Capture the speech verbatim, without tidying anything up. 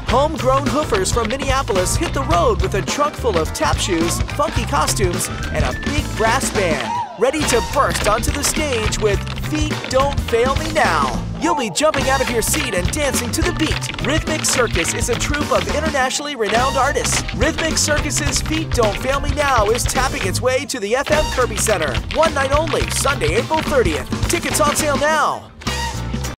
Homegrown hoofers from Minneapolis hit the road with a trunk full of tap shoes, funky costumes, and a big brass band, ready to burst onto the stage with Feet Don't Fail Me Now. You'll be jumping out of your seat and dancing to the beat. Rhythmic Circus is a troupe of internationally renowned artists. Rhythmic Circus's Feet Don't Fail Me Now is tapping its way to the F M Kirby Center. One night only, Sunday, April thirtieth. Tickets on sale now.